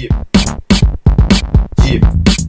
Deep. Deep.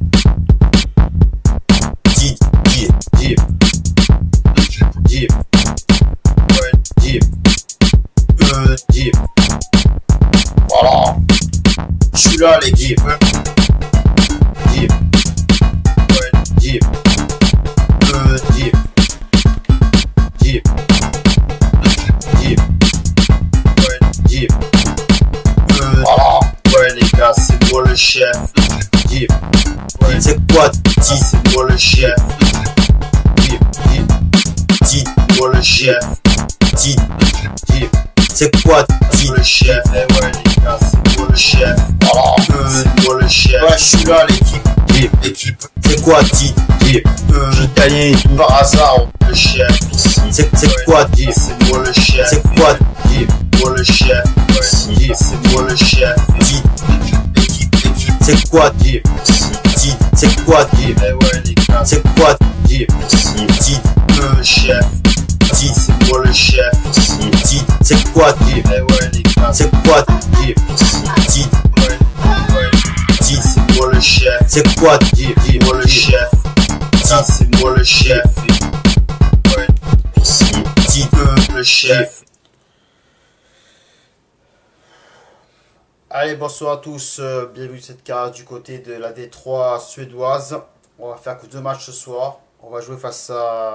Deep. Deep. Deep. Deep. Deep. Voilà. Je suis là l'équipe. Deep. Deep. Deep. Deep. Deep. Deep. Voilà. Ouais les gars, c'est moi le chef. Deep. C'est quoi Deep? C'est moi le chef. Deep. Deep. Deep. Moi le chef. Deep. Deep. C'est quoi Deep? Le chef. Eh ouais les gars, c'est moi le chef. Voilà. C'est moi le chef. Ouais, je suis là l'équipe. Deep. L'équipe. C'est quoi Deep? Deep. Italien par hasard. Le chef. C'est quoi Deep? C'est moi le chef. C'est quoi Deep? Moi le chef. Deep. C'est moi le chef. Deep. L'équipe. C'est quoi Deep? Deep. C'est quoi Deep? Eh ouais les gars. C'est quoi Deep? Deep. Le chef. Deep. C'est moi le chef. Deep. C'est quoi Deep? Eh ouais les gars. C'est quoi Deep? Deep. Deep. C'est moi le chef. C'est quoi Deep? Moi le chef. Deep. C'est moi le chef. Deep. Le chef. Allez, bonsoir à tous, bienvenue cette carte du côté de la D3 suédoise. On va faire que 2 matchs ce soir. On va jouer face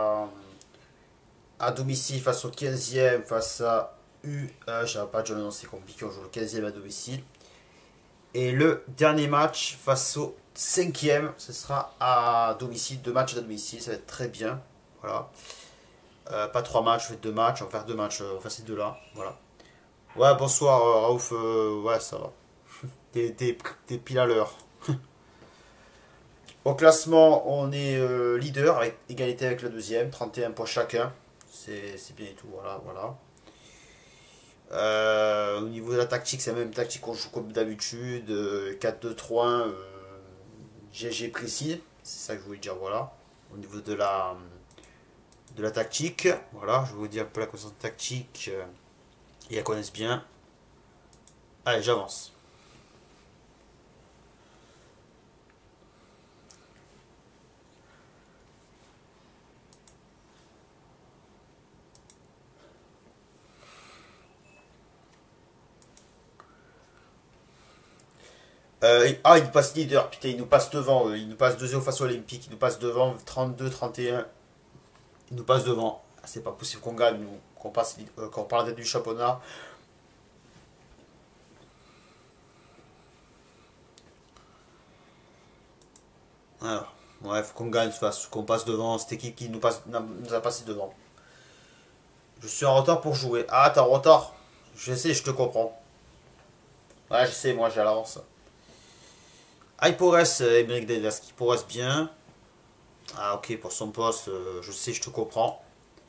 à domicile, face au 15e, face à j'avais pas déjà le nom, c'est compliqué, on joue le 15e à domicile. Et le dernier match face au 5e, ce sera à domicile, 2 matchs à domicile, ça va être très bien. Voilà. Pas 3 matchs, je fais 2 matchs, on va faire 2 matchs, on va faire ces 2 là, voilà. Ouais, bonsoir Raouf, ouais, ça va. T'es pile à l'heure. Au classement, on est leader avec égalité avec le deuxième, 31 points chacun. C'est bien et tout, voilà, voilà. Au niveau de la tactique, c'est la même tactique qu'on joue comme d'habitude. 4-2-3-1, GG précis, c'est ça que je voulais dire, voilà. Au niveau de la tactique, voilà, je vais vous dire un peu la connaissance tactique. Ils la connaissent bien. Allez, j'avance. Il nous passe leader, putain, il nous passe devant. Il nous passe 2-0 face aux Olympiques. Il nous passe devant 32-31. Il nous passe devant. C'est pas possible qu'on gagne, nous. Qu'on parle du championnat. Alors, ouais, faut qu'on gagne, qu'on passe devant cette équipe qui nous a passé devant. Je suis en retard pour jouer. Ah, t'es en retard. Je sais, je te comprends. Ouais, je sais, moi j'ai l'avance. Ah, il pourrait, Emeric Davis, il pourrait bien. Ah, ok, pour son poste, je sais, je te comprends.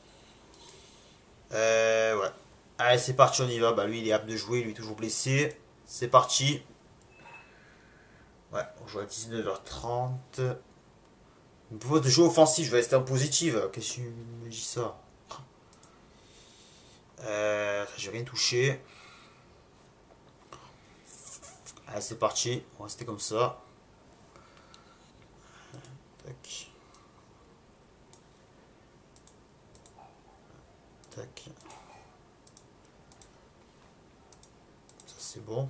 Ouais. Allez, c'est parti, on y va. Bah, lui, il est apte de jouer, lui, toujours blessé. C'est parti. Ouais, on joue à 19h30. Pour jeu offensif, je vais rester en positive. Qu'est-ce que tu me dis ça? J'ai rien touché. Allez, c'est parti. On va rester comme ça. Tac. Tac. Ça, c'est bon.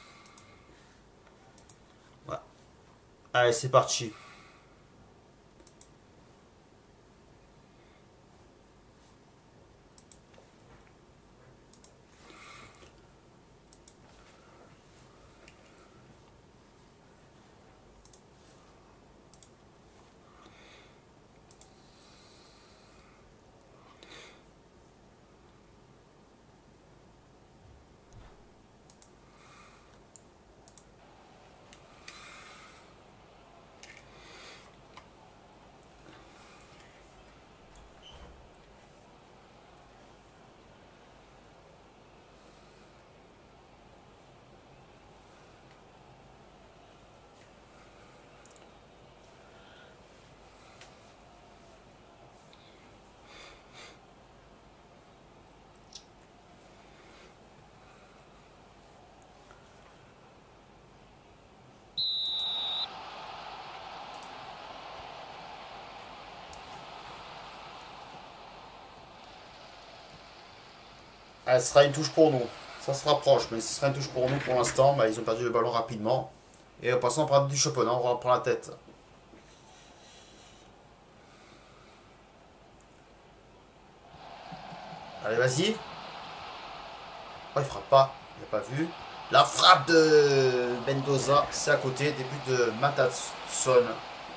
Ouais. Allez, c'est parti. Elle sera une touche pour nous. Ça se rapproche, mais ce sera une touche pour nous pour l'instant. Bah, ils ont perdu le ballon rapidement. Et en passant, on prend du championnat, on reprend la tête. Allez, vas-y. Oh, il frappe pas. Il n'a pas vu. La frappe de Mendoza, c'est à côté. Début de Matatson.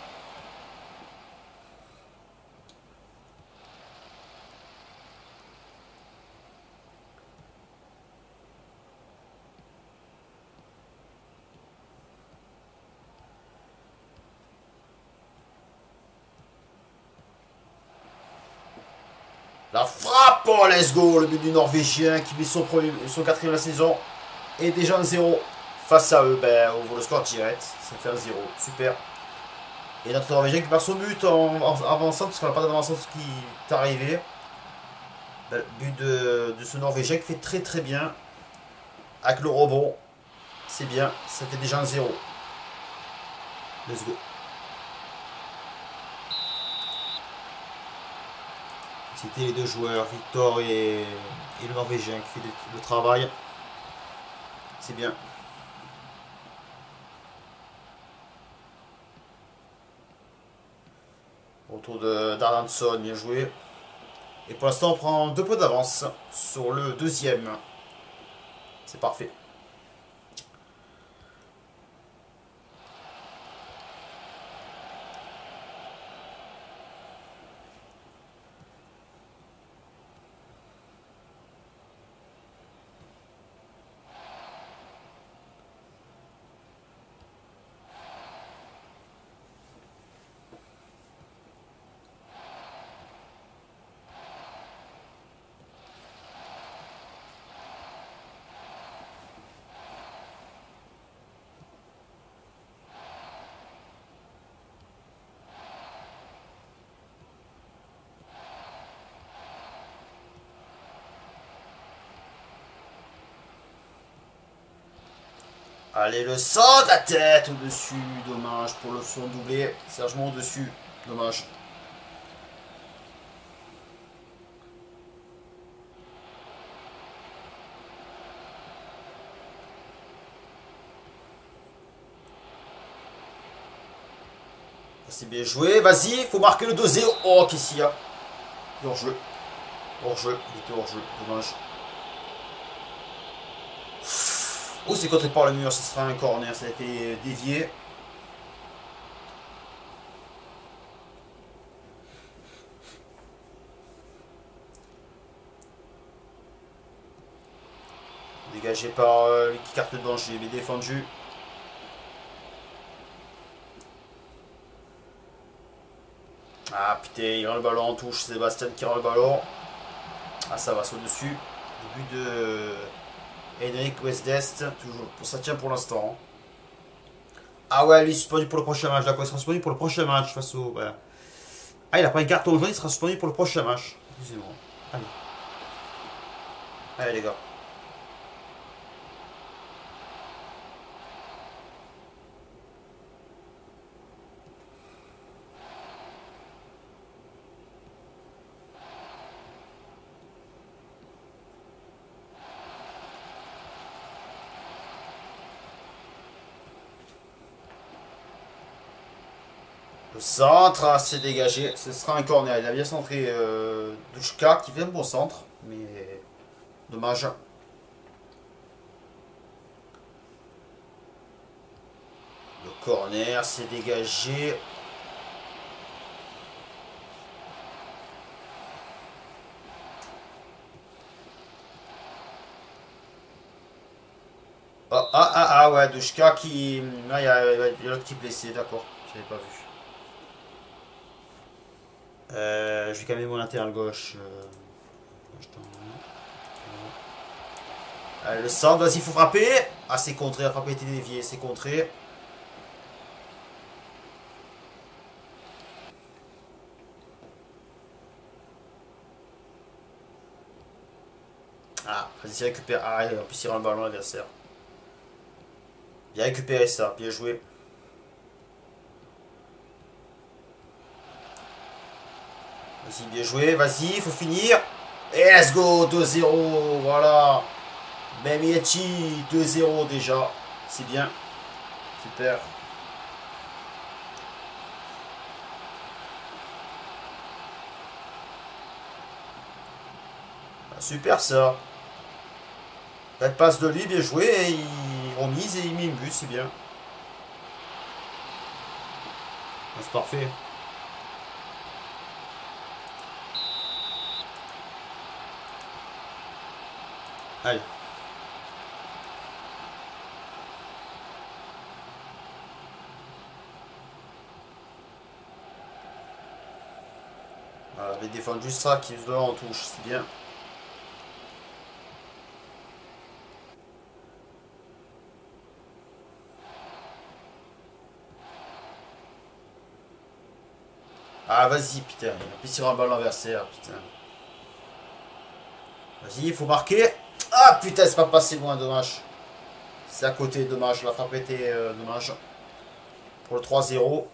La frappe, oh let's go, le but du Norvégien qui met son quatrième de la saison. Et déjà un 0 face à eux, ben on voit le score direct, ça fait un 0, super. Et notre Norvégien qui perd son but en avançant, parce qu'on n'a pas d'avancement qui est arrivé. Ben, le but de ce Norvégien qui fait très très bien. Avec le rebond, c'est bien, ça fait déjà un 0. Let's go. C'était les deux joueurs, Victor et le Norvégien qui fait le travail. C'est bien. Retour d'Arnason, bien joué. Et pour l'instant, on prend 2 points d'avance sur le deuxième. C'est parfait. Allez, le sang de la tête au-dessus. Dommage pour le son doublé. Sergement au-dessus. Dommage. C'est bien joué. Vas-y, faut marquer le 2-0. Oh, qu'est-ce qu'il y a? Hors-jeu. Hors-jeu. Il était hors-jeu. Dommage. Oh, c'est contré par le mur, ce sera un corner, ça a été dévié. Dégagé par qui carte de danger, mais défendu. Ah putain, il rend le ballon en touche, Sébastien qui rend le ballon. Ah, ça va, c'est au-dessus. Début de Henrik Westdest, toujours, ça tient pour l'instant. Ah ouais, lui suspendu pour le prochain match, d'accord, il sera suspendu pour le prochain match face au... Ouais. Ah, il a pas une carton jaune, il sera suspendu pour le prochain match. C'est bon. Allez. Allez les gars. Le centre, c'est dégagé. Ce sera un corner. Il a bien centré Douchka qui fait un bon centre. Mais dommage. Le corner, c'est dégagé. Ah ouais, Douchka qui... Ah, il y a l'autre qui est blessé, d'accord. J'avais pas vu. Je vais calmer mon latéral gauche. Le centre, vas-y, il faut frapper. Ah, c'est contré, la frappe a été déviée, c'est contré. Ah, vas-y, récupère. Ah, en plus, il rend le ballon à l'adversaire. Bien récupéré ça, bien joué. Vas-y, bien joué, vas-y, il faut finir. Et let's go, 2-0, voilà. Memiachi, 2-0 déjà. C'est bien. Super. Super ça. Belle passe de lui, bien joué. Et il remise et il met une but, c'est bien. C'est parfait. Allez. Voilà, avait défendu ça qui se en touche, c'est bien. Ah vas-y putain, il a pris sur un ballon adversaire, putain. Vas-y, il faut marquer. Ah putain, c'est pas passé loin, dommage. C'est à côté, dommage. La frappe était dommage. Pour le 3-0.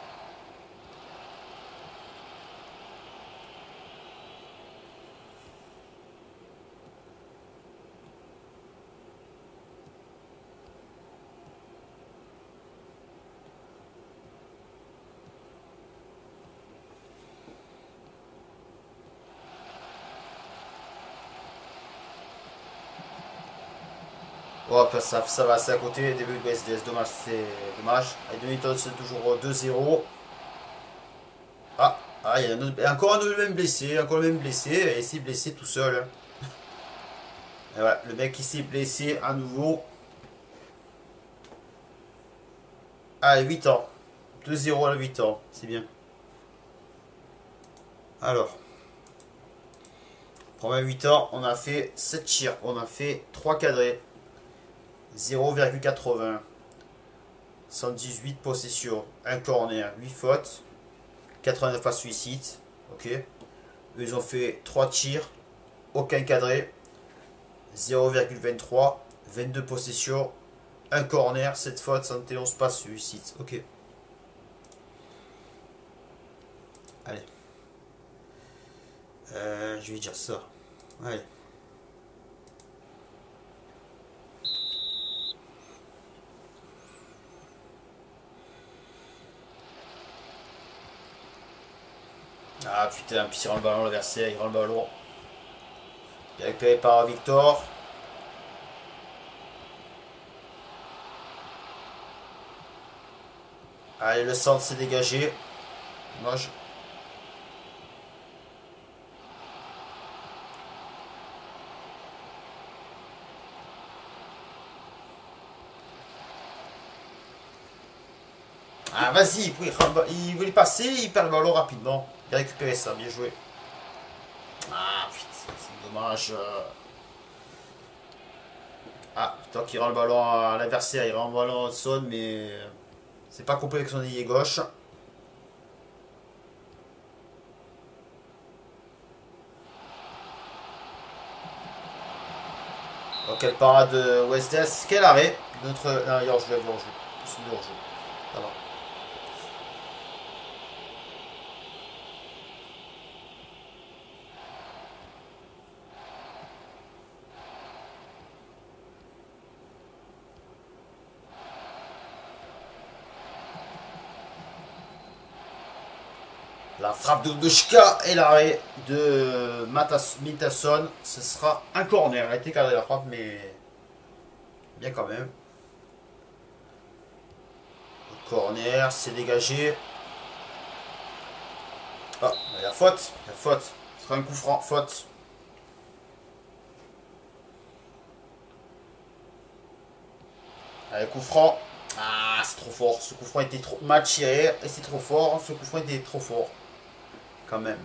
Oh, ça va, c'est à côté. Début de SDS, dommage, c'est dommage. Et demi-temps, c'est toujours 2-0. Ah, il y a encore un même blessé, encore le même blessé. Et il s'est blessé tout seul. Et voilà, le mec qui s'est blessé à nouveau. Ah, 8 ans. 2-0 à 8 ans, c'est bien. Alors, premier 8 ans, on a fait 7 tirs, on a fait 3 cadrés. 0,80. 118 possessions, 1 corner, 8 fautes, 89 à suicide. Ok. Ils ont fait 3 tirs, aucun cadré. 0,23. 22 possessions, 1 corner, 7 fautes, 71 passes suicide. Ok. Allez. Je vais dire ça. Allez. Ah putain, puis il rend le ballon, l'adversaire, il rend le ballon. Il est récupéré par Victor. Allez, le centre s'est dégagé. Dommage. Ah vas-y, il voulait passer, il perd le ballon rapidement. Il a récupéré ça, bien joué. Ah putain, c'est dommage. Ah, tant qu'il rend le ballon à l'adversaire, il rend le ballon à Hudson, mais c'est pas complet avec son ailier gauche. Oh, quelle parade de Westes, quel arrêt. Notre. Non, il est hors-jeu, il est hors-jeu. C'est de hors-jeu. Ça va. La frappe de Dushka et l'arrêt de Mintasson. Ce sera un corner. Elle a été cadrée la frappe, mais bien quand même. Le corner, c'est dégagé. Ah, il y a faute. Il y a faute. Ce sera un coup franc. Faute. Allez, coup franc. Ah, c'est trop fort. Ce coup franc était trop mal tiré. Et c'est trop fort. Ce coup franc était trop fort. Quand même.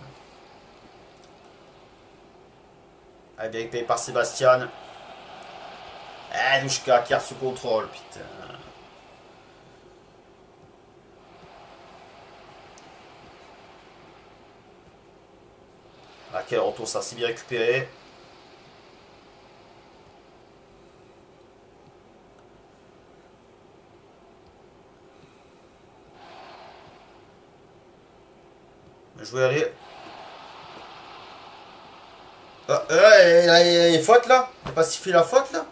Allez, bien payé par Sébastien. Ah, Douchka qui a sous contrôle, putain. Ah, quel retour, ça, c'est bien récupéré. Je vais aller. Il y a faute là. Il n'a pas sifflé la faute là.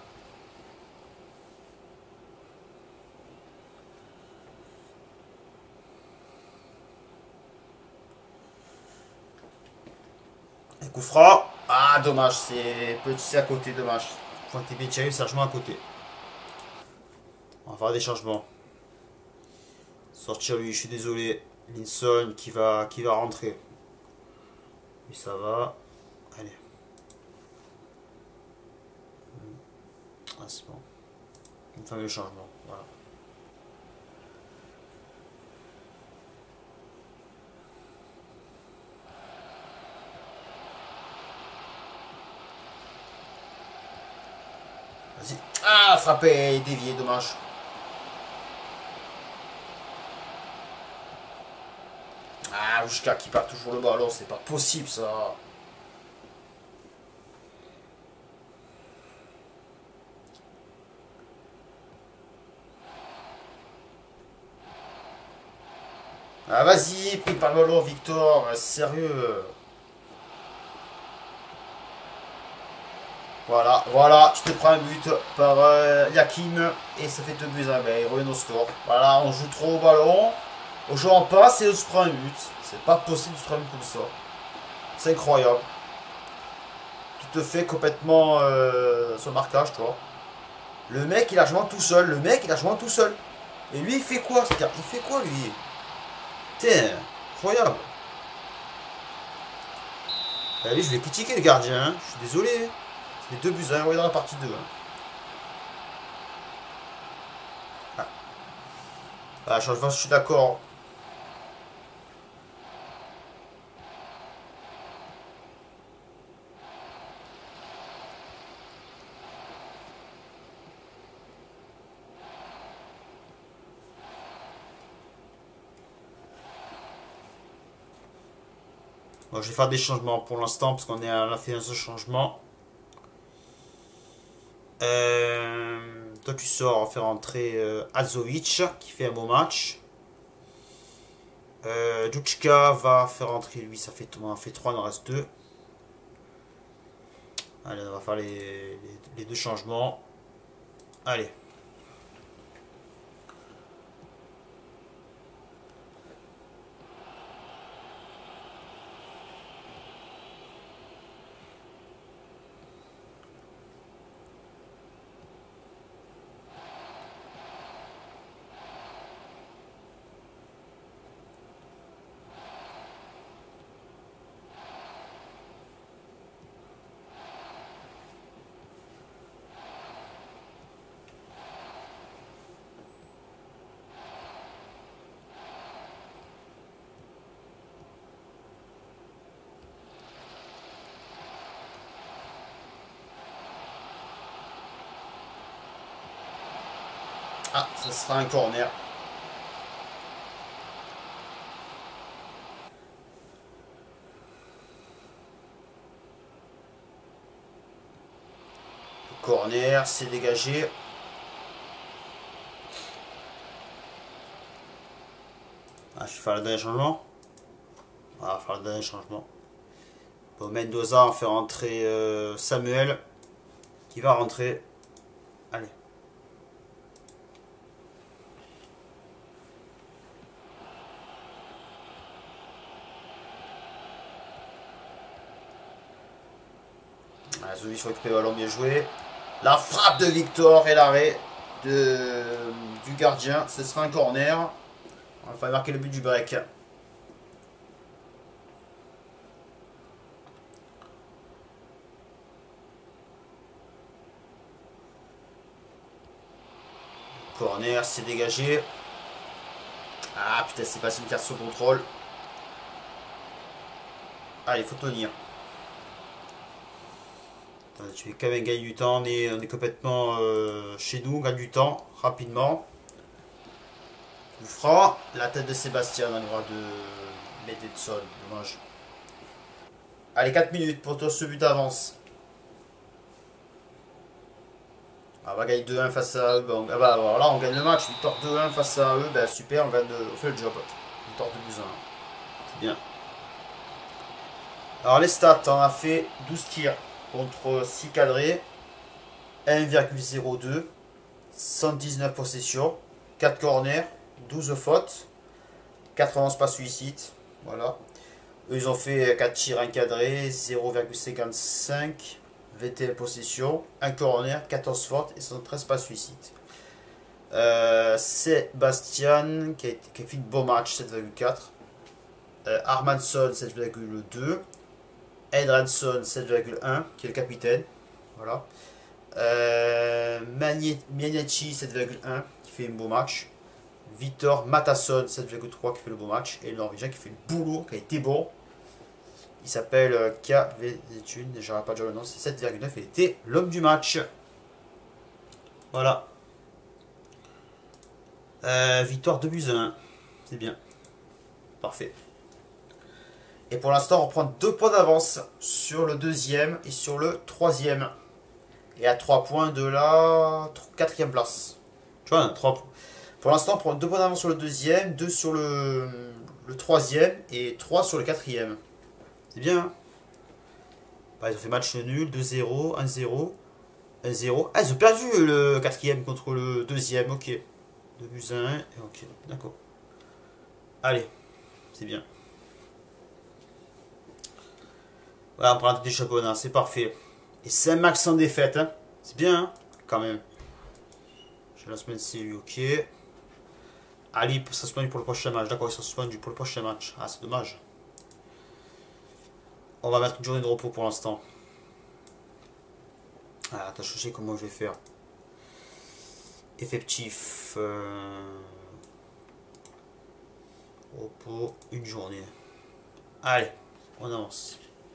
Un coup franc. Ah, dommage. C'est petit à côté, dommage. Pointé Béthiaï, sagement à côté. On va faire des changements. Sortir lui, je suis désolé. Linson qui va rentrer. Et ça va. Allez. Ah, c'est bon. On fait le changement. Voilà. Vas-y. Ah, frappé, dévié, dommage. Ah, Oushka qui perd toujours le ballon, c'est pas possible ça. Ah, vas-y, pris par le ballon, Victor, sérieux. Voilà, voilà, tu te prends un but par Yakin et ça fait 2 buts à 1. Ben, il revient au score. Voilà, on joue trop au ballon. On joue en passe et on se prend un but. C'est pas possible de se prendre comme ça. C'est incroyable. Tu te fais complètement son marquage, toi. Le mec, il a joué tout seul. Le mec, il a joué tout seul. Et lui, il fait quoi? Il fait quoi, lui? Putain, incroyable. Allez, je vais critiquer le gardien. Hein. Je suis désolé. C'est 2 buts à 1. On est dans la partie 2. Hein. Ah, je suis d'accord. Bon, je vais faire des changements pour l'instant parce qu'on a fait un seul changement. Toi tu sors, on va faire entrer Azovic qui fait un beau match. Djuchka va faire entrer lui, ça fait 3, il en reste 2. Allez, on va faire les 2 changements. Allez. Ah, ce sera un corner. Le corner, c'est dégagé. Ah, je vais faire le dernier changement. Ah, on va faire le dernier changement. Bon, Mendoza, on fait rentrer Samuel. Qui va rentrer. Allez. Azovic récupère le ballon, bien joué. La frappe de Victor et l'arrêt du gardien. Ce sera un corner. Il va marquer le but du break. Corner, c'est dégagé. Ah putain, c'est passé une carte sur contrôle. Allez, il faut tenir. Tu fais quand même gagner du temps, on est complètement chez nous, on gagne du temps rapidement. On fera la tête de Sébastien dans les bras de Medetson, dommage. Allez, 4 minutes pour toi, ce but d'avance. On va gagner 2-1 face à eux. Ah bah voilà, on gagne le match, victoire 2-1 face à eux, ben super, on fait le job. Victoire 2-1. C'est bien. Alors les stats, on a fait 12 tirs. contre 6 cadrés, 1,02, 119 possessions, 4 corners, 12 fautes, 91 passes suicides. Voilà. Eux, ils ont fait 4 tirs encadrés, 0,55, 21 possessions, 1 corner, 14 fautes et 113 passes suicides. Sébastien qui a fait une bon match, 7,4. Armanson, 7,2. Edranson, 7,1, qui est le capitaine. Voilà. Mianici, 7,1, qui fait un beau match. Victor Matasson, 7,3, qui fait le beau match. Et le Norvégien qui fait le boulot, qui a été bon. Il s'appelle KV, j'arrête pas de dire le nom, c'est 7,9. Il était l'homme du match. Voilà. Victoire 2 buts à 1. C'est bien. Parfait. Et pour l'instant, on prend 2 points d'avance sur le deuxième et sur le troisième. Et à 3 points de la quatrième place. Tu vois, 3 points. Pour l'instant, on prend 2 points d'avance sur le deuxième, 2 sur le troisième et 3 sur le quatrième. C'est bien. Hein, bah, ils ont fait match nul, 2-0, 1-0, 1-0. Ah, ils ont perdu le quatrième contre le deuxième, ok. 2 buts à 1, ok, d'accord. Allez, c'est bien. Voilà, on prend des championnats, c'est parfait. Et 5 matchs sans défaite, hein. C'est bien, hein, quand même. J'ai la semaine CU, ok. Ali sera suspendu pour le prochain match. D'accord, il sera suspendu pour le prochain match. Ah, c'est dommage. On va mettre une journée de repos pour l'instant. Ah, attends, je sais comment je vais faire. Effectif. Repos, une journée. Allez, on avance.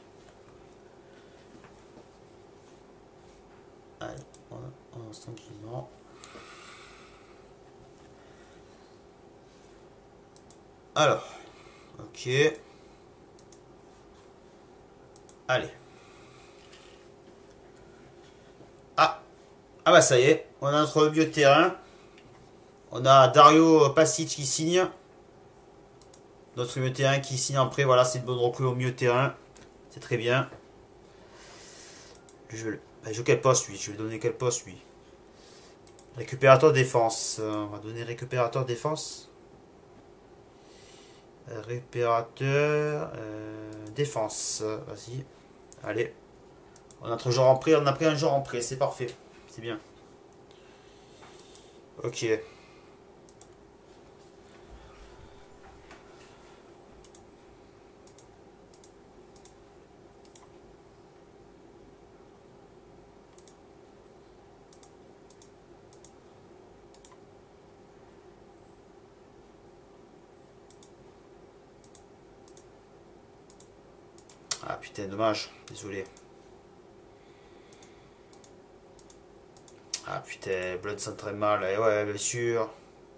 Allez, on avance tranquillement. Alors, ok. Allez. Ah, bah ça y est, on a notre milieu de terrain. On a Dario Pasic qui signe. Notre milieu de terrain qui signe en prêt. Voilà, c'est une bonne recrue au milieu de terrain. C'est très bien. Je joue quel poste lui? Je vais donner quel poste lui? Récupérateur défense. On va donner récupérateur défense. Récupérateur défense. Vas-y. Allez. On a notre joueur en prêt. On a pris un joueur en prêt. C'est parfait. C'est bien. Ok. Ah putain, dommage. Désolé. Ah putain, Blood s'entraîne mal. Et ouais, bien sûr.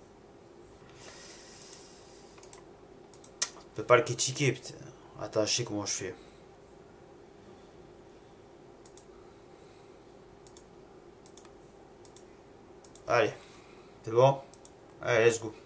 Je peux pas le critiquer, putain. Attends, je sais comment je fais. Allez. C'est bon? Allez, let's go.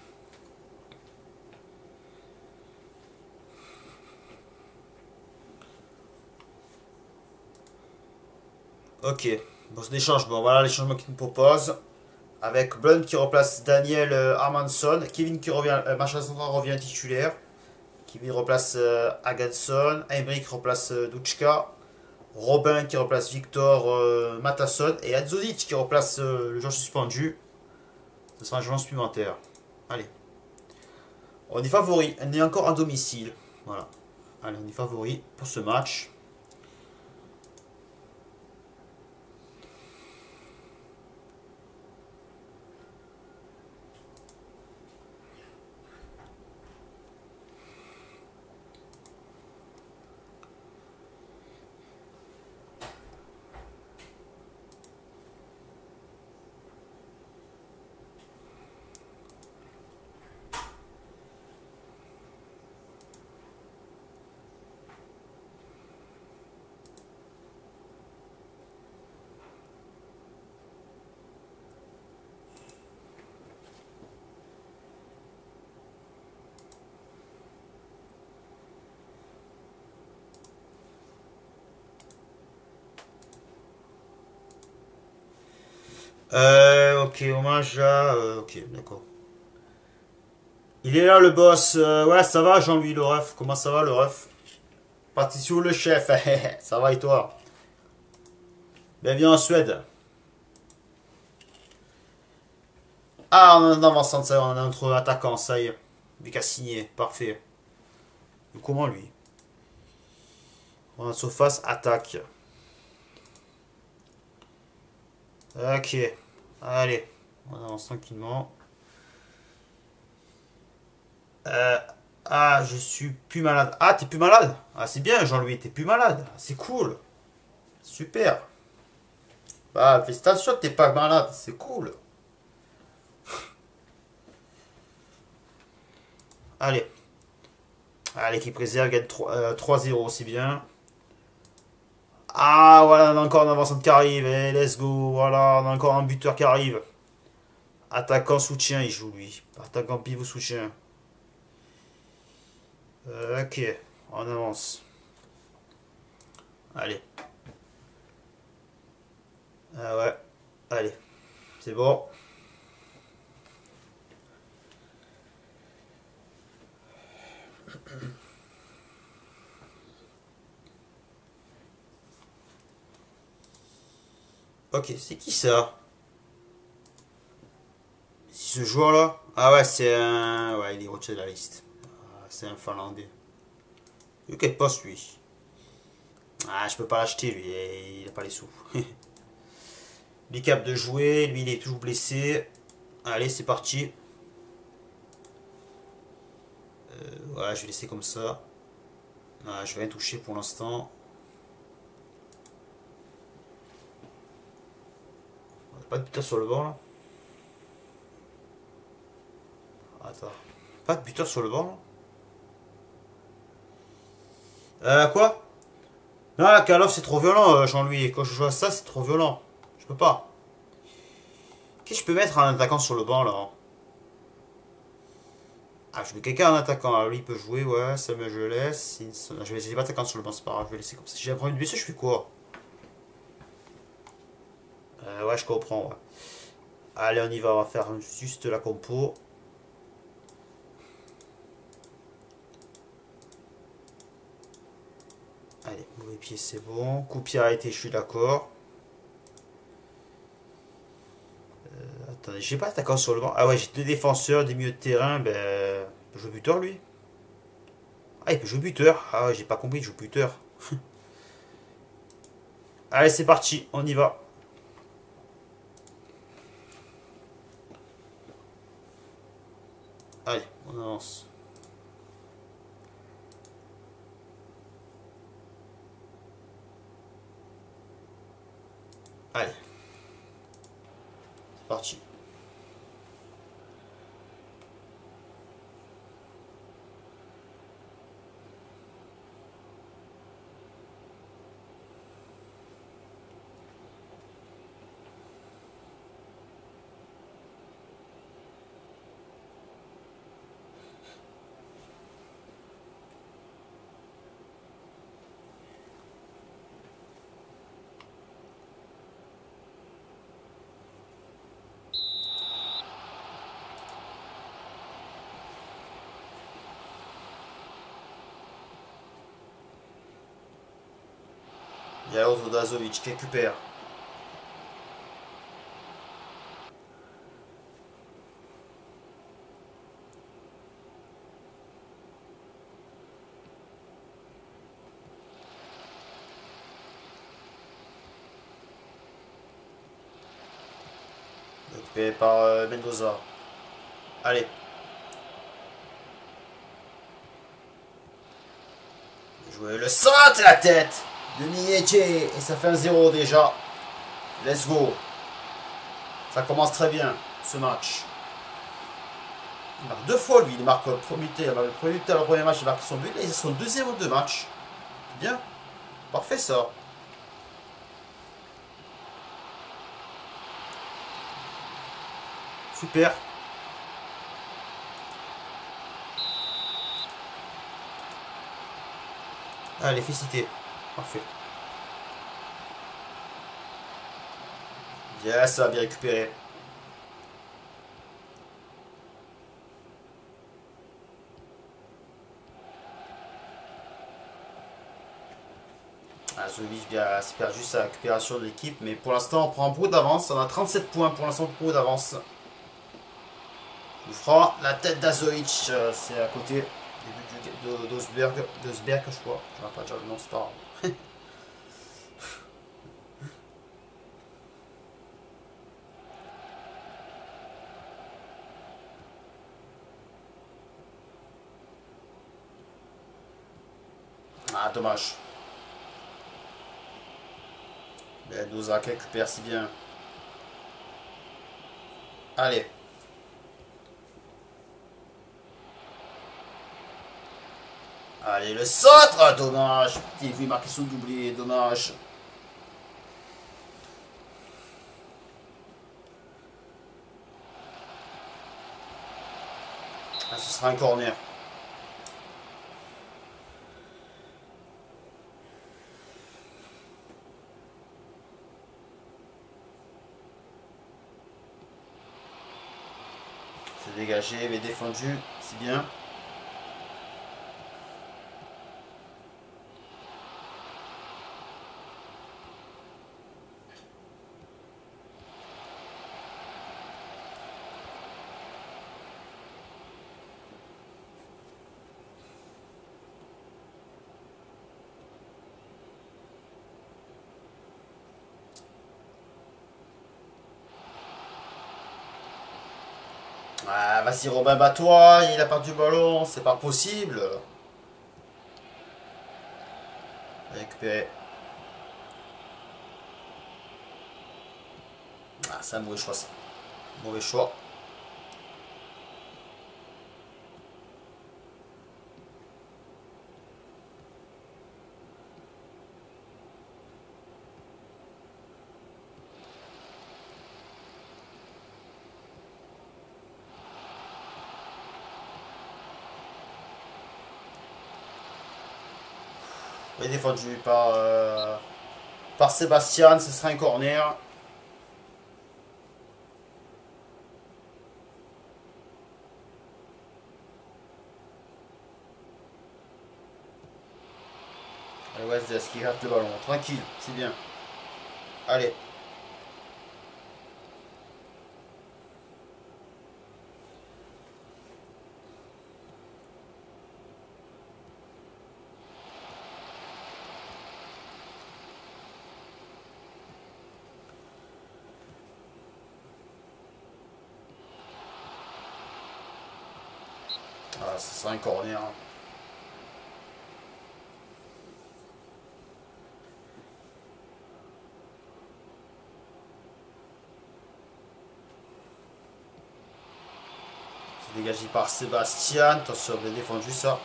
Ok. Bon, c'est des changements. Voilà les changements qu'il nous propose. Avec Blunt qui remplace Daniel Armanson. Kevin qui revient. Marshall Central revient titulaire. Kevin remplace Aganson. Emmerich remplace Duchka. Robin qui remplace Victor Matasson. Et Adzonic qui remplace le joueur suspendu. Ce sera un joueur supplémentaire. Allez. On est favori. On est encore à domicile. Voilà. Allez, on est favori pour ce match. Ok, hommage à... ok, d'accord. Il est là le boss. Ouais, ça va Jean-Louis le ref. Comment ça va le ref? Parti sur le chef. Ça va et toi? Bienvenue en Suède. Ah, on est en avançant, ça, on a notre attaquant, ça y est. Lui qui a signé, parfait. Comment lui? On a surface, attaque. Ok. Allez, on avance tranquillement. Euh, ah, je suis plus malade. Ah, t'es plus malade? Ah, c'est bien, Jean-Louis, t'es plus malade. C'est cool. Super. Bah, félicitations, t'es pas malade. C'est cool. Allez. Ah, l'équipe réserve gagne 3-0, c'est bien. Ah, voilà, on a encore un avançant qui arrive. Et let's go. Voilà, on a encore un buteur qui arrive. Attaquant soutien, il joue lui. Attaquant pivot soutien. Ok, on avance. Allez. Ah ouais. Allez. C'est bon. Ok, c'est qui ça? C'est ce joueur là? Ah ouais, c'est un... Ouais, il est retiré de la liste. Ah, c'est un Finlandais. Quel poste lui? Ah, je peux pas l'acheter lui, il a pas les sous. Il est capable de jouer, lui il est toujours blessé. Allez, c'est parti. Ouais, je vais laisser comme ça. Ah, je vais rien toucher pour l'instant. On a pas de buteur sur le banc là. Attends. Pas de buteur sur le banc là. Quoi? Non, la Call of c'est trop violent, Jean-Louis. Quand je joue à ça, c'est trop violent. Je peux pas. Qu'est-ce que je peux mettre un attaquant sur le banc là? Ah, je mets quelqu'un en attaquant. Alors lui, il peut jouer, ouais. Ça me je laisse. Je vais laisser pas attaquant sur le banc, c'est pas grave. Je vais laisser comme ça. Si j'ai un problème de blessure, je fais quoi? Ouais, je comprends, ouais. Allez, on y va. On va faire juste la compo. Allez, mauvais pied, c'est bon. Coup de pied arrêté, je suis d'accord. Attendez, j'ai pas attaquant sur le banc. Ah ouais, j'ai deux défenseurs, des milieux de terrain. Ben, il peut jouer buteur lui. Ah, il peut jouer buteur. Ah ouais, j'ai pas compris, il joue buteur. Allez, c'est parti, on y va. Allez, on avance. Allez, c'est parti. Il y a l'autre d'Azovic qui récupère. Récupéré par Mendoza. Allez. Jouer le centre la tête de Minetti. Et ça fait un 0 déjà. Let's go. Ça commence très bien ce match. Il marque deux fois lui. Il marque le premier le premier match, il marque son but. Et ils sont deuxième ou deux matchs. Bien. Parfait ça. Super. Allez, félicité. Parfait. Yes, ça va bien récupéré. Zovic bien s'est perdu sa récupération de l'équipe, mais pour l'instant on prend beaucoup d'avance. On a 37 points pour l'instant, beaucoup d'avance. On fera la tête d'Azovic, c'est à côté d'Osberg, je crois. Je ne vais pas dire le nom, c'est pas grave. Ah, dommage. Mais Dozak récupère si bien. Allez. Allez, le centre. Ah, dommage. Il vu marquer son doublé, dommage. Ah, ce sera un corner. C'est dégagé, mais défendu, c'est bien. Ah, vas-y Robin, bats-toi, il a perdu le ballon, c'est pas possible. Récupérer. Ah, c'est un mauvais choix ça. Mauvais choix. Il est défendu par Sébastien, ce sera un corner. Allez, West qui rate le ballon, tranquille, c'est bien. Allez. Ah, ce sera un corner. C'est dégagé par Sébastien. Attention, bien défendu ça.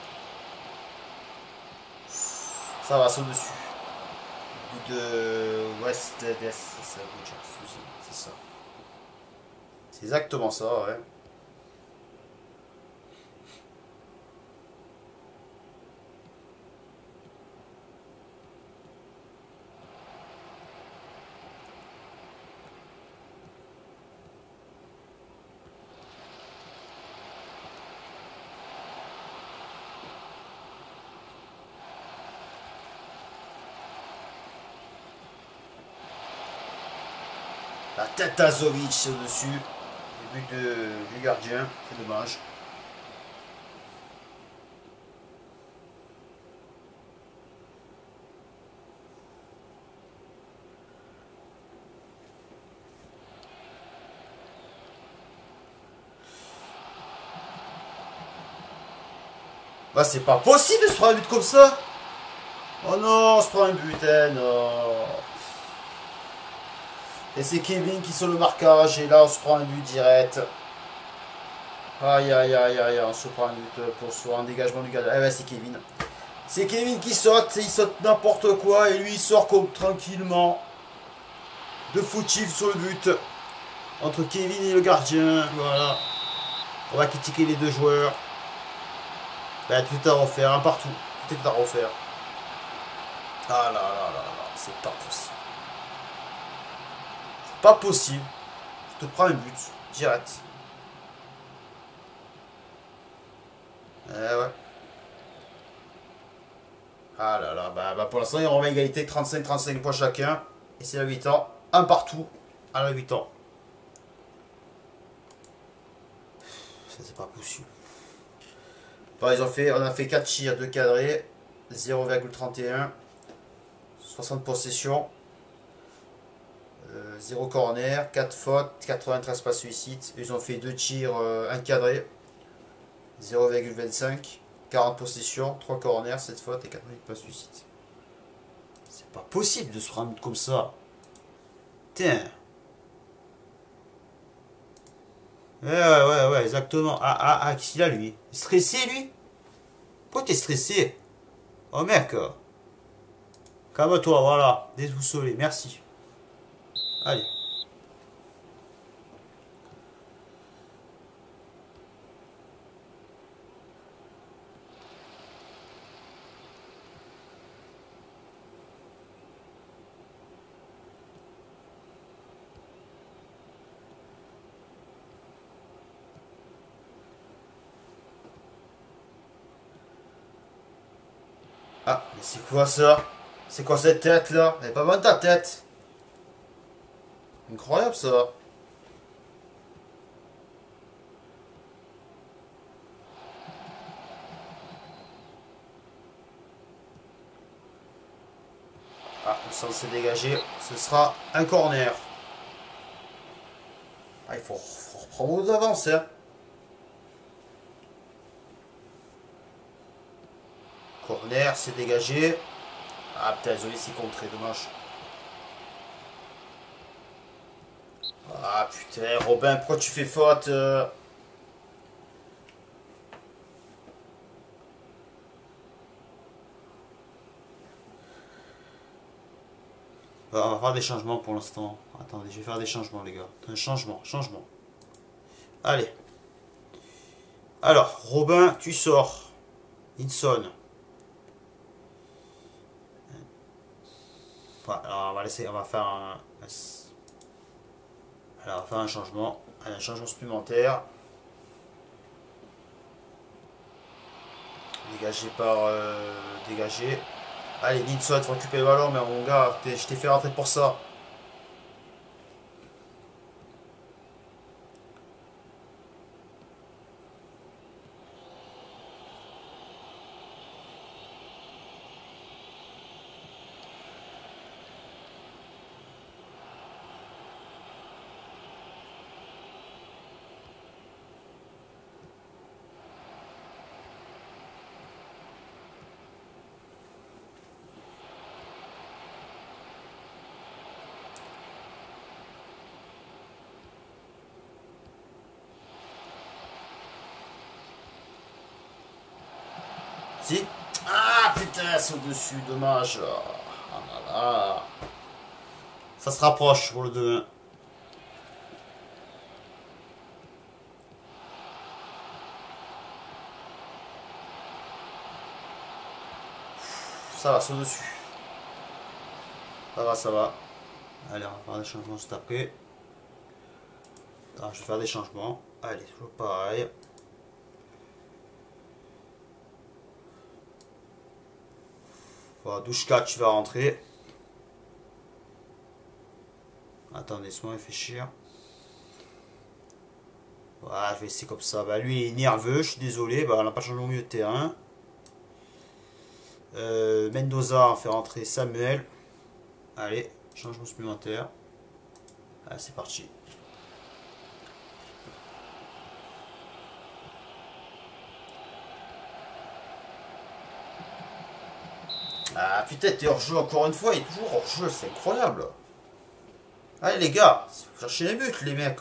Ça va, c'est au-dessus. But de West DS, c'est ça. C'est exactement ça, ouais. La tête d'Azovic, c'est au-dessus. Le but du gardien, c'est dommage. Bah, c'est pas possible de se prendre un but comme ça. Oh non, on se prend un but, non. Et c'est Kevin qui sur le marquage. Et là, on se prend un but direct. Aïe, aïe, aïe, aïe. On se prend un but pour un dégagement du gardien. Eh ben, c'est Kevin. C'est Kevin qui saute. Il saute n'importe quoi. Et lui, il sort comme tranquillement. De foutif sur le but. Entre Kevin et le gardien. Voilà. On va critiquer les deux joueurs. Ben, tout à refaire. Un partout. Tout est à refaire. Ah là là là là. C'est pas possible. Pas possible. Je te prends un but. Direct. Ouais. Ah là là, bah pour l'instant, il remet égalité 35-35 points chacun. Et c'est la 8 ans. Un partout à la 8 ans. Ça, c'est pas possible. Bon, on a fait 4 tirs, 2 cadrés. 0,31. 60 possessions. 0 corner, 4 fautes, 93 passes suicides. Ils ont fait 2 tirs, 1 cadré. 0,25. 40 possessions, 3 corners, 7 fautes et 88 passes suicides. C'est pas possible de se prendre comme ça. Tiens. Ouais, exactement. Qu'est-ce qu'il a lui? Stressé lui? Pourquoi t'es stressé? Oh mec. Calme-toi, voilà. Déboussolé, merci. Allez. Ah, mais c'est quoi ça? C'est quoi cette tête là? Elle est pas bonne ta tête. Incroyable ça. Ah, le centre s'est dégagé. Ce sera un corner. Ah, il faut reprendre d'avance, hein. Corner, c'est dégagé. Ah putain, désolé, c'est contré, dommage. Ah putain, Robin, pourquoi tu fais faute On va faire des changements pour l'instant. Attendez, je vais faire des changements, les gars. Un changement. Allez. Alors, Robin, tu sors. Inson. Voilà, alors on va laisser, on va faire un... Alors, on va faire un changement. Un changement supplémentaire. Dégagé par... dégagé. Allez, Nilsson, faut récupérer le ballon, mais mon gars, je t'ai fait rentrer pour ça. Si. Ah putain, c'est au-dessus, dommage. Ah là là. Ça se rapproche pour le 2-1. Ça va, c'est au-dessus. Ça va. Allez, on va faire des changements juste après. Attends, je vais faire des changements. Allez, toujours pareil. Voilà, Douchka, tu vas rentrer. Attends, laisse-moi réfléchir. Voilà, je vais essayer comme ça. Bah, lui, il est nerveux, je suis désolé. Bah, on n'a pas changé au milieu de terrain. Mendoza, on fait rentrer Samuel. Allez, changement supplémentaire. Allez, c'est parti. Ah putain, t'es hors jeu encore une fois, il est toujours hors jeu, c'est incroyable. Allez les gars, cherchez les buts les mecs.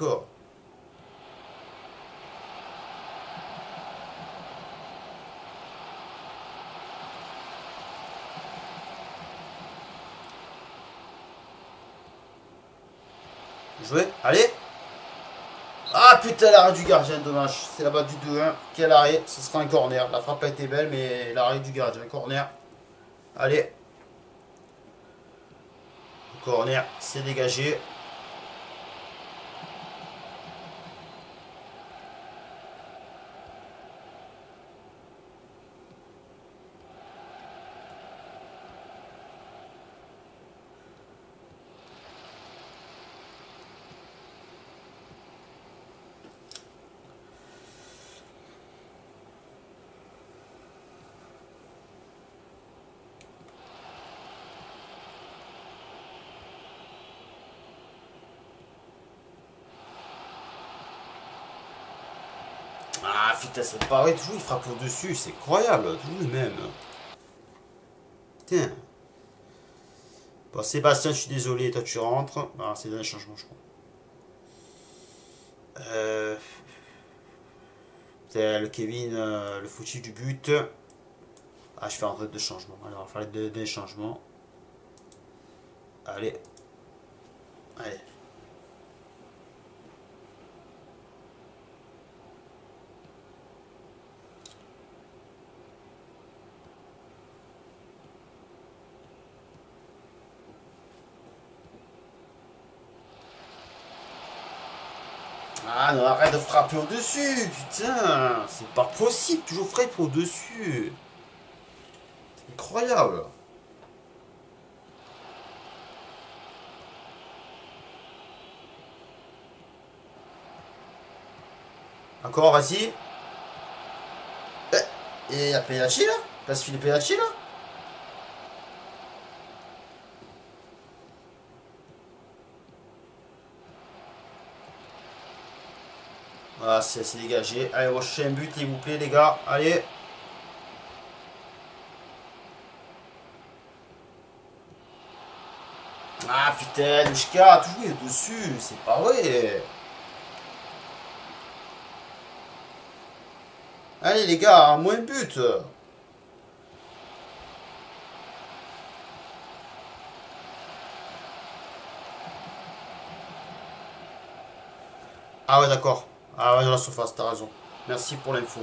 Jouer, allez. Ah putain, l'arrêt du gardien, dommage. C'est la batte du 2-1. Quel arrêt, ce sera un corner. La frappe a été belle, mais l'arrêt du gardien, corner. Allez. Le corner, c'est dégagé. Ah putain, c'est pareil, toujours il frappe au-dessus, c'est incroyable, toujours le même. Tiens. Bon, Sébastien, je suis désolé, toi tu rentres. Ah, c'est un changement, je crois. Le Kevin, le foutu du but. Ah, je fais rentrer deux changements. Alors, on va faire les deux changements. Allez. Allez. Ah non, arrête de frapper au-dessus, putain. C'est pas possible, toujours frapper au-dessus. C'est incroyable. Encore, vas-y. Et il y a Penachi là? Passe Philippe Penachi là? Ah, c'est dégagé. Allez, on va chercher un but, s'il vous plaît, les gars. Allez. Ah putain, Lushka, toujours il est dessus. C'est pas vrai. Allez, les gars, moins de but. Ah ouais, d'accord. Ah ouais, dans la surface, t'as raison. Merci pour l'info.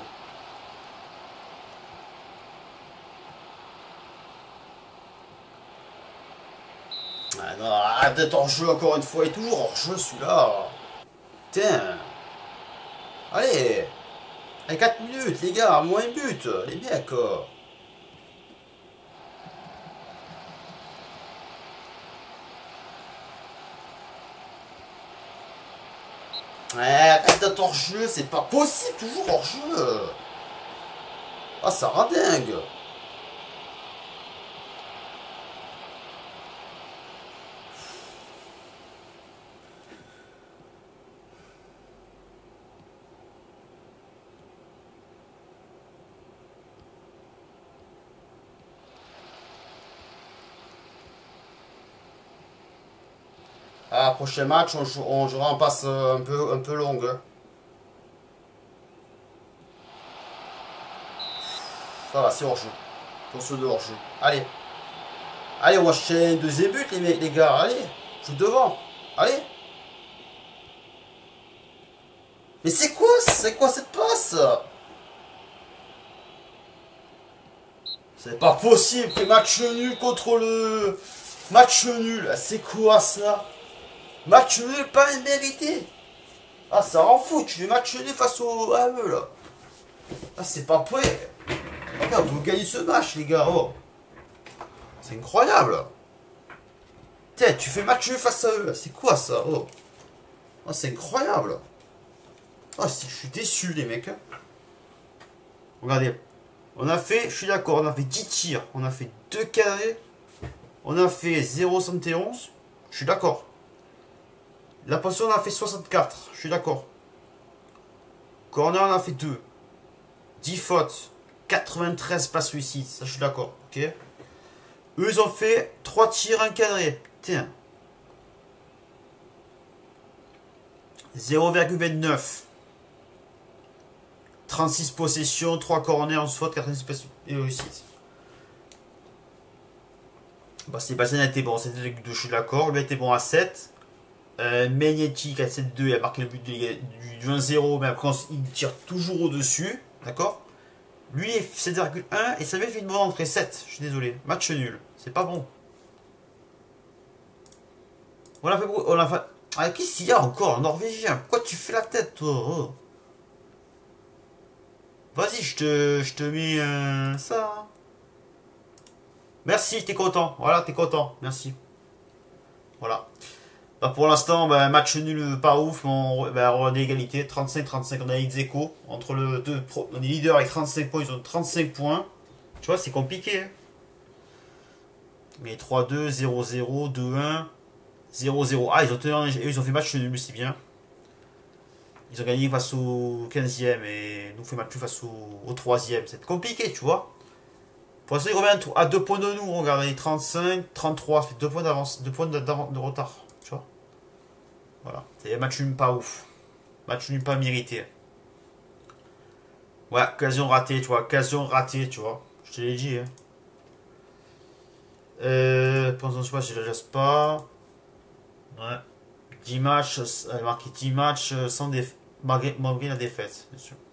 Ah non, arrête d'être hors jeu encore une fois. Il est toujours hors jeu celui-là. Putain. Allez. Allez, 4 minutes, les gars, moins un but. Les mecs. Ouais, arrête d'être hors jeu, c'est pas possible, toujours hors jeu. Ah, ça rend dingue. Ah, prochain match, on jouera en passe un peu longue. Ça va, c'est hors jeu. Pour ceux de hors jeu. Allez. Allez, on va chercher un deuxième but, les gars. Allez, joue devant. Allez. Mais c'est quoi cette passe? C'est pas possible que match nul contre le... Match nul, c'est quoi ça? Match nul, pas mérité. Ah, ça rend fou, tu fais match nul face au AE là. Ah, c'est pas prêt. Regarde, vous gagnez ce match, les gars. Oh. C'est incroyable. Tiens, tu fais match nul face à eux. C'est quoi ça? Oh. Oh, c'est incroyable. Oh, je suis déçu, les mecs. Regardez. On a fait, je suis d'accord, on a fait 10 tirs. On a fait 2 carrés. On a fait 0,71. Je suis d'accord. La potion, on a fait 64. Je suis d'accord. Corner, on a fait 2. 10 fautes. 93 passes réussites. Ça, je suis d'accord. Ok. Eux, ils ont fait 3 tirs encadrés. Tiens. 0,29. 36 possessions, 3 corners, 11 fautes, 90 passes réussites. Bah, Sébastien a été bon. C'était de je suis d'accord. Lui a été bon à 7. Magnetic à 7,2. Il a marqué le but du 1-0. Mais après, il tire toujours au-dessus. D'accord. Lui est 7,1 et ça fait une bonne entrée 7. Je suis désolé. Match nul. C'est pas bon. On a fait. Ah, qu'est-ce qu'il y a encore, Norvégien? Pourquoi tu fais la tête, toi? Oh. Vas-y, je te mets ça. Merci, t'es content. Voilà, t'es content. Merci. Voilà. Bah, pour l'instant, bah, match nul pas ouf. On est égalité. 35-35. On a ex-aequo. Entre le 2. On est leader avec 35 points. Ils ont 35 points. Tu vois, c'est compliqué. Hein. Mais 3-2, 0-0, 2-1, 0-0. Ah, ils ont fait match nul, c'est bien. Ils ont gagné face au 15e et nous fait mal plus face au 3e. C'est compliqué, tu vois. Pour l'instant, ils reviennent à 2 points de nous. Regardez, 35, 33, ça fait 2 points d'avance, 2 points de retard. Tu vois. Voilà. C'est un match nul pas ouf. Match nul pas mérité. Ouais, occasion ratée, tu vois. Occasion ratée, tu vois. Je te l'ai dit, hein. Pendant ce match, je ne laisse pas. Ouais. 10 matchs, elle a marqué 10 matchs sans malgré la défaite, bien sûr.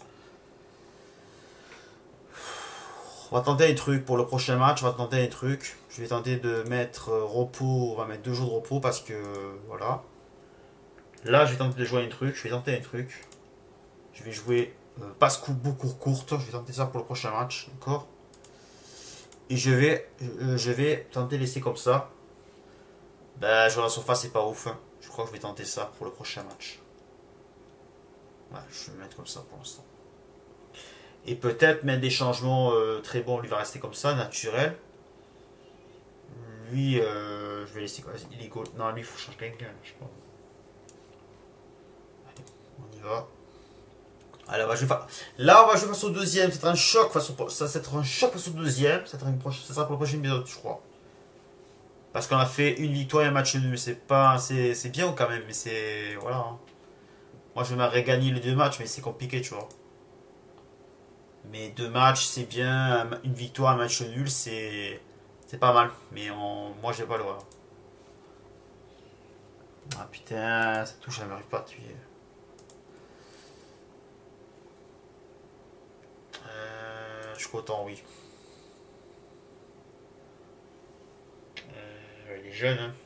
On va tenter un truc pour le prochain match, on va tenter un truc. Je vais tenter de mettre repos, on va mettre 2 jours de repos parce que voilà. Là, je vais tenter de jouer un truc, je vais tenter un truc. Je vais jouer passe-coup beaucoup courte, je vais tenter ça pour le prochain match, d'accord. Et je vais tenter de laisser comme ça. Ben, jouer à la surface, c'est pas ouf. Hein. Je crois que je vais tenter ça pour le prochain match. Ouais, je vais me mettre comme ça pour l'instant. Et peut-être mettre des changements très bons. Lui va rester comme ça, naturel. Lui, je vais laisser quoi. Il est goal. Non, lui, il faut changer quelqu'un. Je sais pas. Allez, on y va. Allez, là, on va jouer face au deuxième. C'est un choc face au. Ça, c'est un choc face au deuxième. Ça sera pour le prochain épisode, je crois. Parce qu'on a fait une victoire et un match nul. C'est pas. C'est bien quand même, mais c'est. Voilà. Hein. Moi, je vais gagner les 2 matchs, mais c'est compliqué, tu vois. Mais 2 matchs, c'est bien. Une victoire, un match nul, c'est pas mal. Mais moi, j'ai pas le droit. Ah putain, cette touche, elle m'arrive pas à tuer. Je suis content, oui. Il est jeune, hein.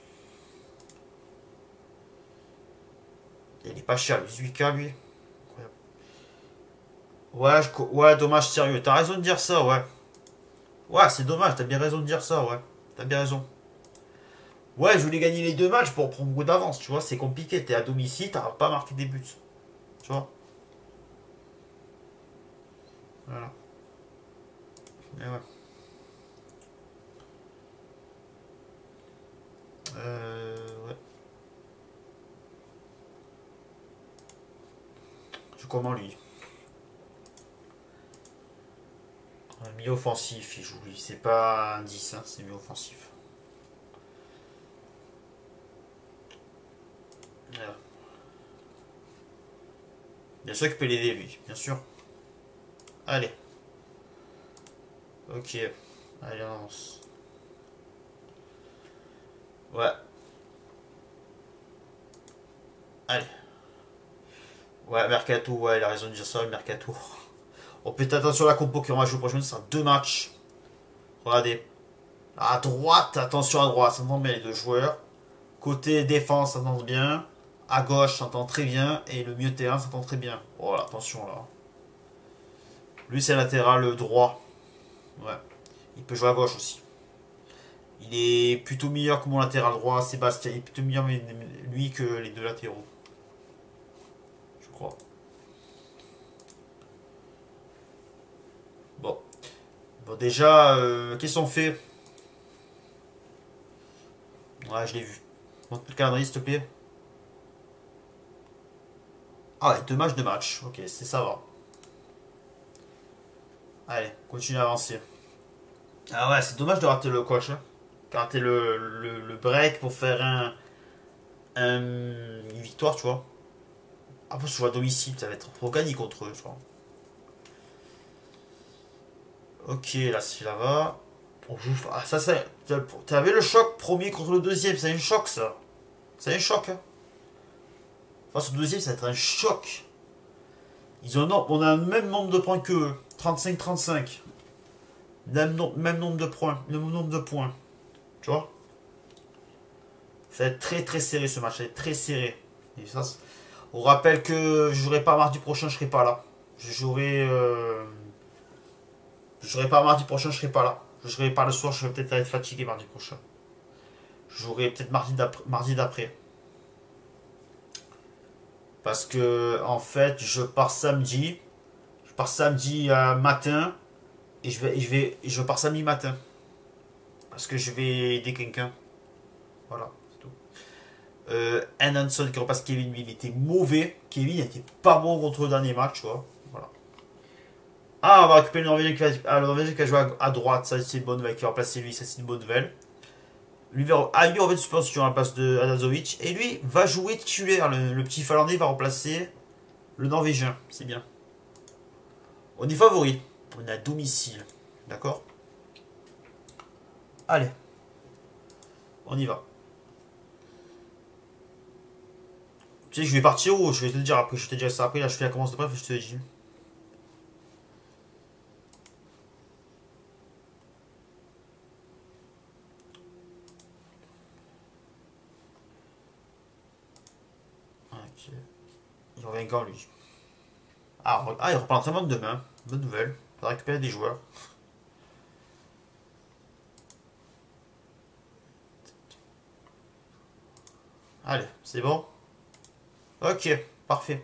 Il est pas cher, 18K, lui. Ouais, dommage, sérieux. T'as raison de dire ça, ouais. Ouais, c'est dommage, t'as bien raison de dire ça, ouais. T'as bien raison. Ouais, je voulais gagner les 2 matchs pour prendre beaucoup d'avance, tu vois. C'est compliqué, t'es à domicile, t'as pas marqué des buts. Tu vois. Voilà. Et ouais. Ouais. C'est comment lui? Un milieu offensif, il joue lui. C'est pas un 10, hein, c'est milieu offensif. Voilà. Bien sûr qu'il peut l'aider lui, bien sûr. Allez. Ok. Allez, on avance. Ouais. Allez. Ouais, Mercato, ouais, il a raison de dire ça, le Mercato. On peut attention à la compo qu'on va jouer prochainement, ce sera 2 matchs. Regardez. À droite, attention à droite, ça s'entend bien les 2 joueurs. Côté défense, ça s'entend bien. À gauche, ça s'entend très bien. Et le milieu de terrain, ça s'entend très bien. Voilà, attention là. Lui, c'est latéral droit. Ouais. Il peut jouer à gauche aussi. Il est plutôt meilleur que mon latéral droit, Sébastien. Il est plutôt meilleur lui que les 2 latéraux. Je crois. Bon. Bon, déjà, qu'est-ce qu'on fait? Ouais, je l'ai vu. Montre le calendrier, s'il te plaît. Ah ouais, 2 matchs, 2 matchs. Ok, c'est ça va. Allez, continue à avancer. Ah ouais, c'est dommage de rater le coach. Hein. De rater le break pour faire une victoire, tu vois. Après, si je joue à domicile, ça va être trop gagné contre eux, tu vois. Ok, là, c'est là-bas. On joue. Ah, ça, c'est. T'avais le choc premier contre le deuxième, c'est un choc, ça. C'est un choc, hein. Face au deuxième, ça va être un choc. On a le même nombre de points que eux. 35-35. Même nombre de points. Même nombre de points. Tu vois. Ça va être très très serré ce match. Ça va être très serré. Et ça, on rappelle que je jouerai pas mardi prochain, je serai pas là. Je jouerai pas mardi prochain, je serai pas là. Je jouerai pas le soir, je vais peut-être être fatigué mardi prochain. Je jouerai peut-être mardi d'après. Parce que en fait, je pars samedi. Je pars samedi matin. Et je pars samedi matin. Parce que je vais aider quelqu'un. Voilà, c'est tout. Henderson qui repasse Kevin, lui, il était mauvais. Kevin n'était pas bon contre le dernier match, tu vois. Voilà. Ah, on va récupérer le Norvégien qui a joué à droite, ça c'est une bonne nouvelle, qui va remplacer lui, ça c'est une bonne nouvelle. Lui revient de suspension à la place de Adazovic. Et lui va jouer titulaire. Le petit Finlandais va remplacer le Norvégien. C'est bien. On est favori. On est à domicile. D'accord? Allez. On y va. Tu sais, je vais partir ou je vais te le dire après. Je te dirai ça après. Là, je fais la commence de bref et je te le dis. Ok. Il revient quand lui? Ah, il reprend l'entraînement de demain. Bonne nouvelle. Il va récupérer des joueurs. Allez, c'est bon? Ok, parfait.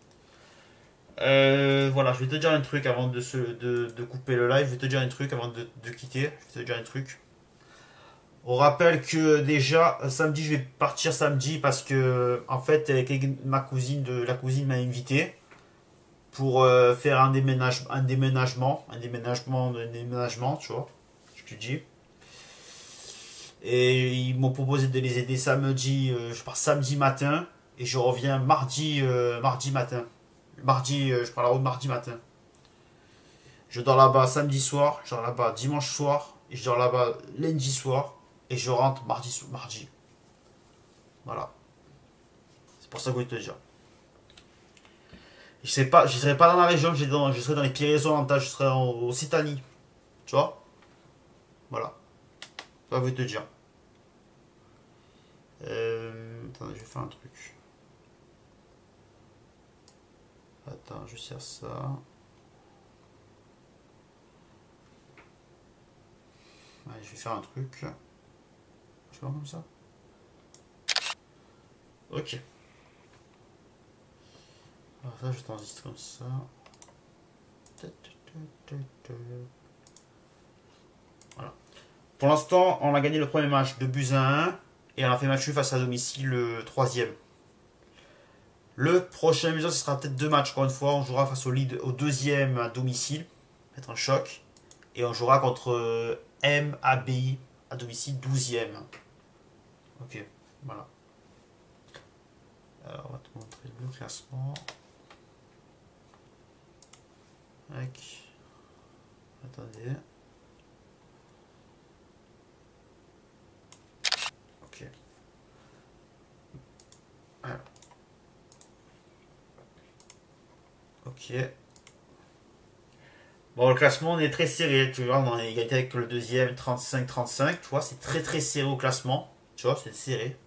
Voilà, je vais te dire un truc avant de couper le live. Je vais te dire un truc avant de quitter. Je vais te dire un truc. On rappelle que déjà, samedi, je vais partir samedi parce que, en fait, la cousine m'a invité pour faire un déménagement, tu vois, je te dis. Et ils m'ont proposé de les aider samedi, je pars samedi matin et je reviens mardi matin. Je prends la route mardi matin. Je dors là-bas samedi soir, je dors là-bas dimanche soir, et je dors là-bas lundi soir, et je rentre mardi. Voilà. C'est pour ça que je vais te dire. Je serai pas dans la région, je serai dans les Pyrénées-Orientales, je serai au Occitanie. Tu vois? Voilà. Ça veut te dire. Attends, je vais faire un truc. Attends, je sers ça. Allez, je vais faire un truc. Je fais comme ça. Ok. Alors ça, je t'enregistre comme ça. Voilà. Pour l'instant, on a gagné le premier match 2-1 et on a fait match nul face à domicile le troisième. Le prochain épisode, ce sera peut-être 2 matchs encore une fois. On jouera face au deuxième à domicile, être un choc, et on jouera contre MABI à domicile 12e. Ok, voilà. Alors, on va te montrer le classement. Attendez. Ok. Alors. Ok. Bon, le classement, on est très serré. Tu vois, on est égalité avec le deuxième, 35-35. Tu vois, c'est très très serré au classement. Tu vois, c'est serré.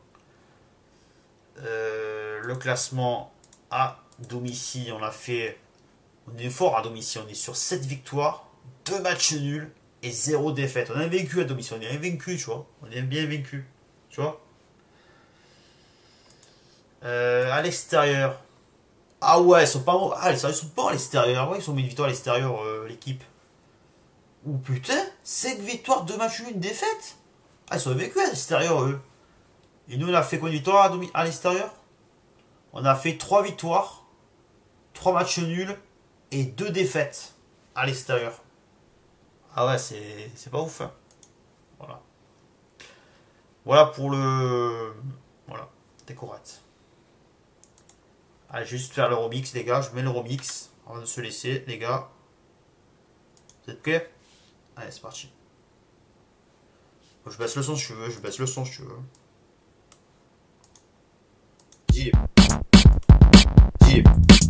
Le classement à domicile, on est fort à domicile. On est sur 7 victoires, 2 matchs nuls et 0 défaite. On est vaincu à domicile. On est invaincu, tu vois. On est bien vaincu. Tu vois. À l'extérieur. Ah ouais, ils sont pas bons. Ah, ils sont pas à l'extérieur. Ouais, ils sont mis une victoire à l'extérieur, l'équipe. Ou putain, 5 victoires, 2 matchs nuls, une défaite. Ah, ils sont vaincus à l'extérieur, eux. Et nous, on a fait combien de victoires à l'extérieur? On a fait 3 victoires, 3 matchs nuls et 2 défaites à l'extérieur. Ah ouais, c'est pas ouf. Hein. Voilà. Voilà pour le... Voilà, t'es correct. Allez, je vais juste faire le remix, les gars. Je mets le remix avant de se laisser, les gars. Vous êtes prêts? Allez, c'est parti. Je baisse le son si tu veux. Deep. Deep.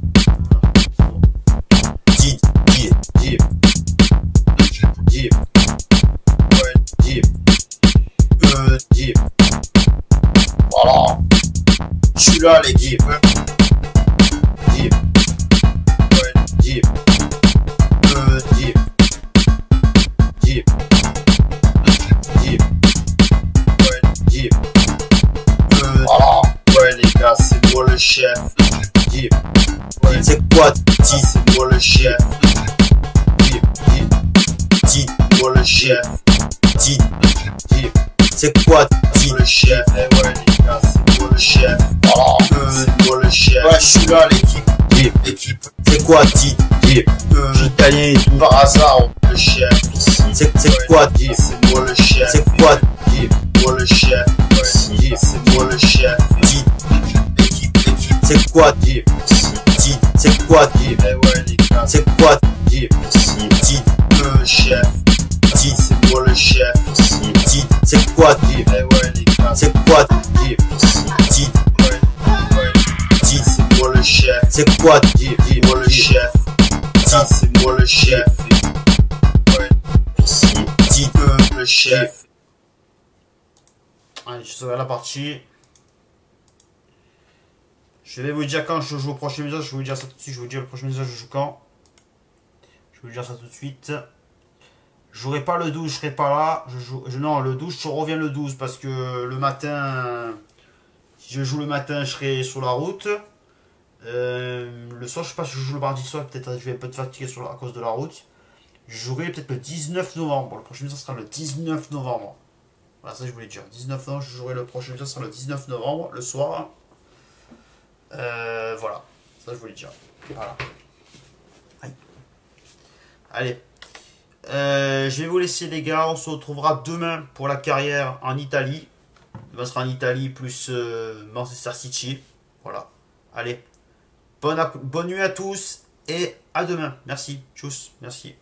Deep. Deep. Deep. Ouais, deep. Deep. Voilà. Je suis là, l'équipe. Deep. Ouais, deep. Deep. Deep. Deep. Ouais, deep. Voilà. Ouais, les gars, c'est moi le chef. Deep. Ouais. C'est quoi, Titi? C'est moi le chef. Deep. Deep. Moi le chef. Deep. Deep. C'est quoi, Titi? Le chef. Eh ouais, les gars, c'est moi le chef. Voilà. C'est moi le chef. Ouais, je suis là, l'équipe. L'équipe. C'est quoi, dit? Italien et tout. Par hasard, le chef. C'est quoi, dit? C'est moi le chef. C'est quoi, dit? Moi le chef. C'est moi le chef. Dit. L'équipe. C'est quoi, dit? Dit. C'est quoi, dit? C'est quoi, dit? Dit. Le chef. Dit. C'est moi le chef. Dit. C'est quoi, dit? C'est quoi, dit? Dit. Dit. C'est moi le chef. C'est quoi, dit? Moi le chef. Dit. C'est moi le chef. Dit. Le chef. Allez, je serai à la partie. Je vais vous dire quand je joue au prochain message. Je vais vous dire ça tout de suite. Je vais vous dire le prochain message je joue quand. Je vais vous dire ça tout de suite. Je jouerai pas le 12, je serai pas là. Non, le 12, je reviens le 12 parce que le matin, si je joue le matin, je serai sur la route. Le soir, je sais pas si je joue le mardi soir, peut-être je vais un peu fatiguer à cause de la route. Je jouerai peut-être le 19 novembre. Le prochain message sera le 19 novembre. Voilà, ça je voulais dire. 19 novembre, je jouerai le prochain message sera le 19 novembre, le soir. Voilà, ça je voulais dire. Voilà. Allez. Je vais vous laisser les gars, on se retrouvera demain pour la carrière en Italie. Demain sera en Italie plus Manchester City. Voilà. Allez. Bonne nuit à tous et à demain. Merci. Tchuss. Merci.